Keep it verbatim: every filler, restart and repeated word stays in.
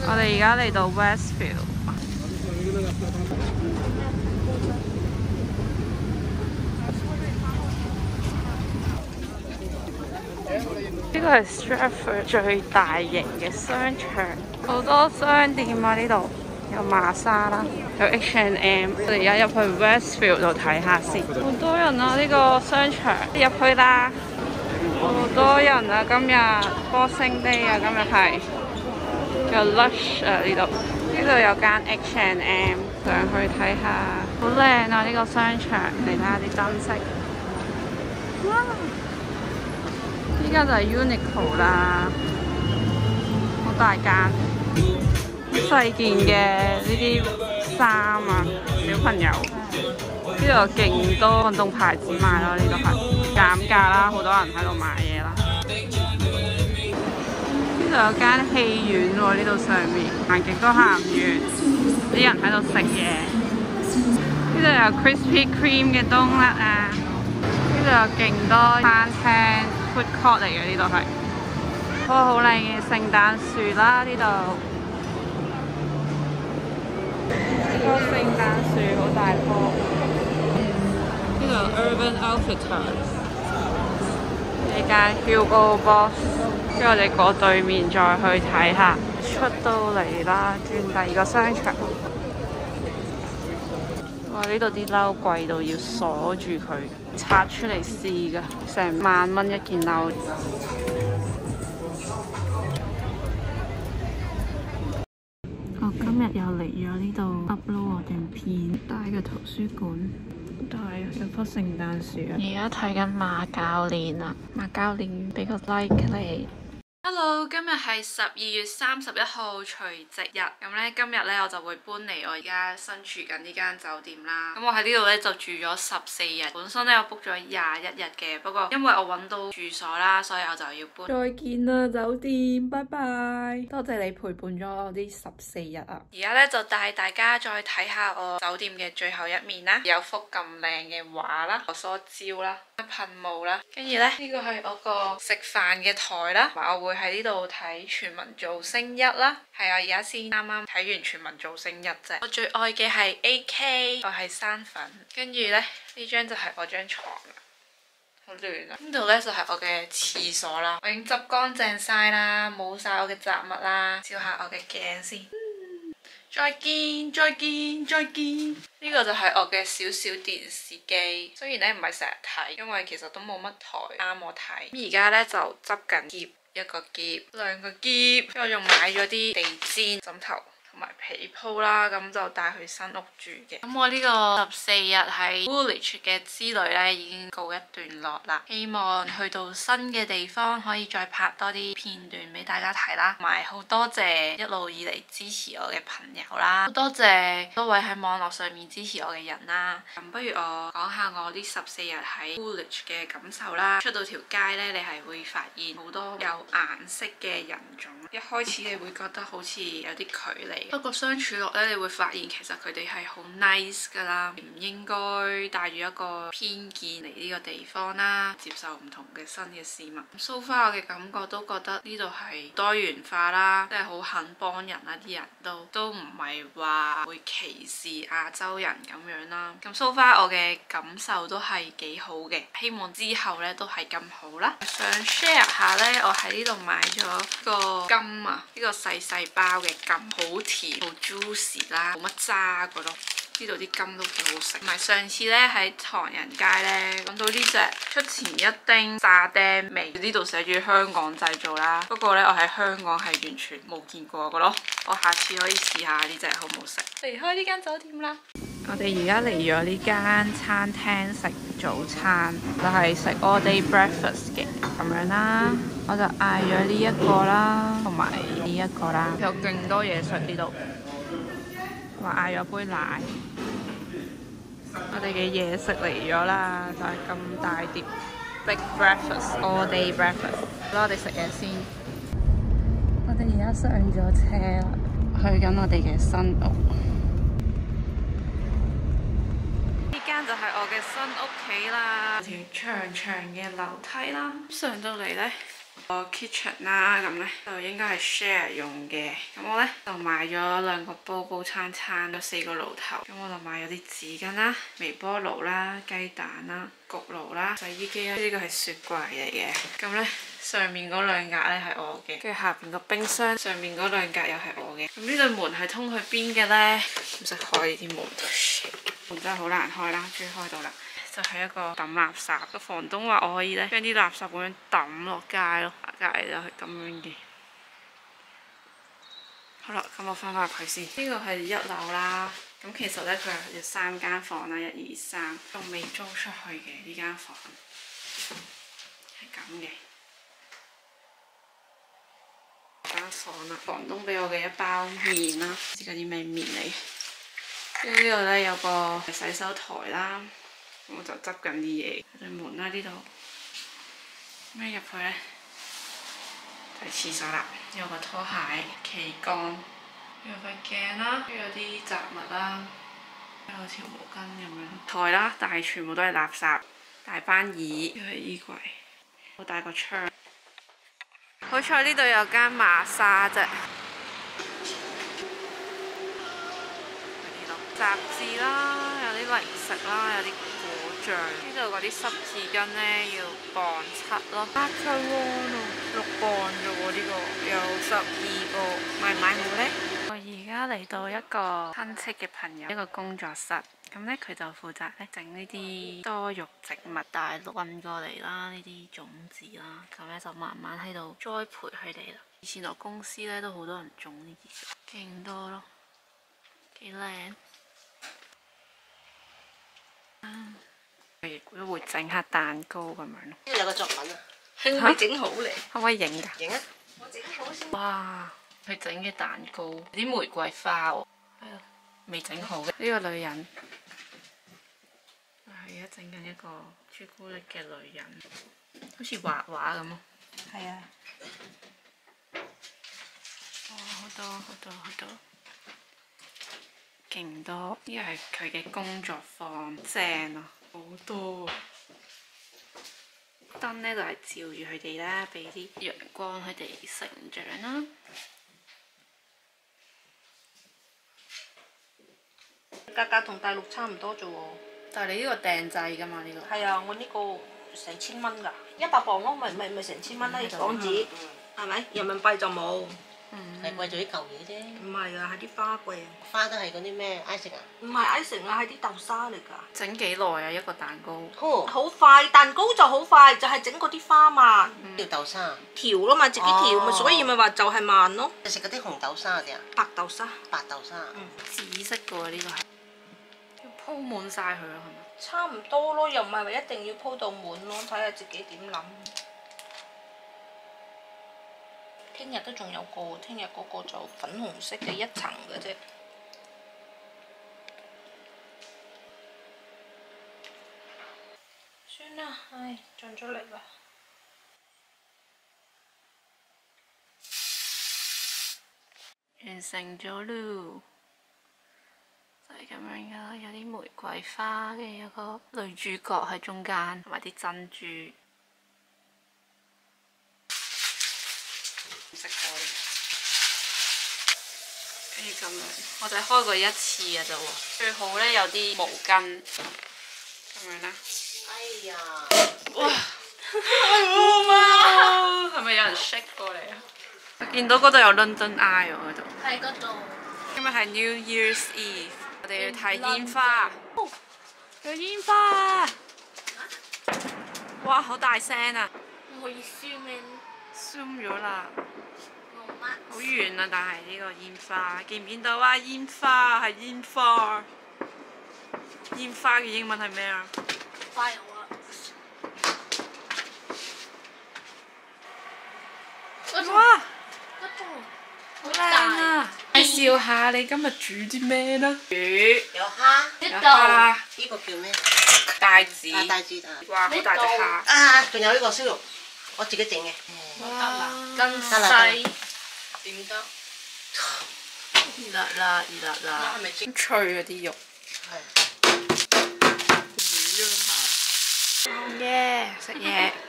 我哋而家嚟到 Westfield。呢個係 Stratford 最大型嘅商場，好多商店啊！呢度有瑪莎啦，有 H and M。我哋而家入去 Westfield 度睇下先，好多人啊！呢個商場入去啦，好多人啊！今日 Boxing Day 啊，今日係有 Lush 啊！呢度呢度有間 H and M， 上去睇下，好靚啊！呢個商場，嚟睇下啲燈飾。哇！依家就係 Uniqlo 啦，好大間，細件嘅呢啲衫啊，小朋友呢度有勁多運動牌子賣咯，呢度係減價啦，好多人喺度買嘢啦。呢度有間戲院喎，呢度上面行極都行唔完，啲人喺度食嘢。呢度有 Krispy Kreme 嘅冬甩啊，呢度有勁多餐廳。food court 嚟嘅呢度係，棵好靚嘅聖誕樹啦呢度，呢棵聖誕樹好大棵。呢度 Urban Outfitters， 呢間 Hugo Boss， 跟住我哋過對面再去睇下。出到嚟啦，轉第二個商場。哇！呢度啲褸貴到要鎖住佢，拆出嚟試噶，成萬蚊一件褸。我今日又嚟咗呢度 upload 我段片，大嘅圖書館，都係有棵聖誕樹啊！而家睇緊馬教練啊，馬教練俾個 like 你。Hello， 今日係十二月三十一號除夕日，咁咧今日咧我就會搬嚟我而家身處緊呢間酒店啦。咁我喺呢度咧就住咗十四日，本身咧我 book 咗廿一日嘅，不過因為我揾到住所啦，所以我就要搬。再見啦酒店，拜拜！多謝你陪伴咗我啲十四日啊！而家咧就帶大家再睇下我酒店嘅最後一面啦，有幅咁靚嘅畫啦，梳蕉啦，噴霧啦，跟住咧呢個係我個食飯嘅台啦，同埋我會喺呢度睇全民造星一啦，係啊，而家先啱啱睇完全民造星一啫。我最愛嘅係 A K， 我係生粉，跟住咧呢張就係我張床啦，好亂啊！呢度咧就係我嘅廁所啦，我已經執乾淨晒啦，冇晒我嘅雜物啦，照下我嘅鏡先。再見，再見，再見！呢個就係我嘅小小電視機，雖然咧唔係成日睇，因為其實都冇乜台啱我睇。咁而家咧就執緊篋，一個篋，兩個篋，跟住我仲買咗啲地氈、枕頭同埋被鋪啦，咁就帶去新屋住嘅。咁我呢個十四日喺 Woolwich 嘅之旅咧已經告一段落啦，希望去到新嘅地方可以再拍多啲片段俾大家睇啦，同埋好多謝一路以嚟支持我嘅朋友啦，好多謝多位喺網絡上面支持我嘅人啦。咁不如我講下我呢十四日喺 Woolwich 嘅感受啦。出到條街咧，你係會發現好多有顏色嘅人種，一開始你會覺得好似有啲距離。不過相處落咧，你會發現其實佢哋係好 nice 噶啦，唔應該帶住一個偏見嚟呢個地方啦，接受唔同嘅新嘅事物。So far 我嘅感覺都覺得呢度係多元化啦，即係好肯幫人啦，啲人都都唔係話會歧視亞洲人咁樣啦。咁 so far 我嘅感受都係幾好嘅，希望之後咧都係咁好啦。想 share 下咧，我喺呢度買咗個金啊，呢個細細包嘅金，好甜好 juicy 啦，冇乜渣嗰咯。呢度啲金都幾好食。同埋上次咧喺唐人街咧揾到呢隻出前一丁沙爹味，呢度寫住香港製造啦。不過咧我喺香港係完全冇見過嘅咯。我下次可以試下呢隻好唔好食。離開呢間酒店啦。我哋而家嚟咗呢間餐廳食早餐，就係食 all day breakfast 嘅咁樣啦。我就嗌咗呢一個啦，同埋呢一個啦，有勁多嘢食呢度。同埋嗌咗杯奶。我哋嘅嘢食嚟咗啦，就係咁大碟 big breakfast all day breakfast。好啦，我哋食嘢先。我哋而家上咗車啦，去緊我哋嘅新屋。呢間就係我嘅新屋企啦，條長長嘅樓梯啦，上到嚟呢， 個 kitchen 啦，咁咧就應該係 share 用嘅。咁我咧就買咗兩個煲煲餐餐，有四個爐頭。咁我就買咗啲紙巾啦、微波爐啦、雞蛋啦、焗爐啦、洗衣機啦。呢個係雪櫃嚟嘅。咁咧上面嗰兩格咧係我嘅，跟住下邊個冰箱上面嗰兩格又係我嘅。咁呢對門係通去邊嘅咧？唔識開呢啲門，門真係好難開啦，終於開到啦。就係一個抌垃圾，個房東話我可以咧將啲垃圾咁樣抌落街咯，隔離就係咁樣嘅。好啦，咁我翻返入去先。呢個係一樓啦，咁其實咧佢係有三間房啦，一二三，仲未租出去嘅呢間房，係咁嘅。間房啦，房東俾我嘅一包麵啦，唔知嗰啲咩麵嚟。跟住呢度咧有個洗手台啦。我就執緊啲嘢，對門啦呢度，咩入去咧？就係廁所啦，有個拖鞋、旗桿，有塊鏡啦，跟住有啲雜物啦，有條毛巾咁樣。台啦，但係全部都係垃圾。大班椅，呢個係衣櫃，好大個窗。好彩呢度有間馬莎啫。雜誌啦，有啲零食啦，有啲果醬。呢度嗰啲濕紙巾呢，要磅七咯。八七喎，六磅啫喎，呢個有十二個，買唔買好呢？我而家嚟到一個親戚嘅朋友一個工作室，咁呢，佢就負責咧整呢啲多肉植物大陸運過嚟啦，呢啲種子啦，咁咧就慢慢喺度栽培佢哋啦。以前我公司呢，都好多人種呢啲，勁多咯，幾靚。佢都會整下蛋糕咁樣咯。呢度有個作品啊，可唔可以整好嚟？可唔可以影㗎？影啊！我整好先。哇！佢整嘅蛋糕，啲玫瑰花喎，係啊，未整好嘅。呢個女人係而家整緊一個朱古力嘅女人，好似畫畫咁咯。係啊。哇！好多好多好多。勁多，呢個係佢嘅工作坊，正啊，好多燈呢就係照住佢哋啦，俾啲陽光佢哋成長啦。價格同大陸差唔多啫喎，但係你呢個訂製㗎嘛？呢、呢個係啊，我呢個成千蚊㗎，一百磅咯，咪咪咪成千蚊啦，港紙係咪？人民幣就冇。係貴咗啲舊嘢啫。唔係啊，係啲花貴啊。花都係嗰啲咩 icing 啊？唔係 icing 啊，係啲豆沙嚟㗎。整幾耐啊？一個蛋糕？好、oh. 快，蛋糕就好快，就係整嗰啲花嘛。叫、嗯、豆沙。調咯嘛，自己調咪， oh. 所以咪話就係慢咯。你食嗰啲紅豆沙嗰啲啊？白豆沙。白豆沙。嗯。紫色㗎喎呢個係。要鋪滿晒佢啊，係咪？差唔多咯，又唔係話一定要鋪到滿咯，睇下自己點諗。聽日都仲有個，聽日嗰個就粉紅色嘅一層嘅啫。算啦，唉，進咗嚟啦。完成咗咯，就係咁樣噶啦，有啲玫瑰花嘅，有個女主角喺中間，同埋啲珍珠。食過跟住咁樣，我就開過一次嘅啫喎。最好咧有啲毛巾咁樣啦。哎呀！哇！哇！係咪有人 shake 過嚟啊？我見到嗰度有 London Eye 喎，嗰度。喺嗰度。今日係 New Year's Eve， 我哋要睇煙花。有煙花！哇！好大聲啊！唔可以 zoom 咗啦。好遠啊！但係呢個煙花見唔見到啊？煙花係煙花，煙花嘅英文係咩啊？花油啊！哇！好靚啊！介紹下你今日煮啲咩啦？魚有蝦，有蝦。呢個叫咩？帶子。啊帶子啊！哇！好大隻蝦。啊！仲有呢個燒肉，我自己整嘅。哇！咁細。點得？熱辣辣，熱辣辣，咁脆啊啲肉。係。魚啊！耶！食嘢。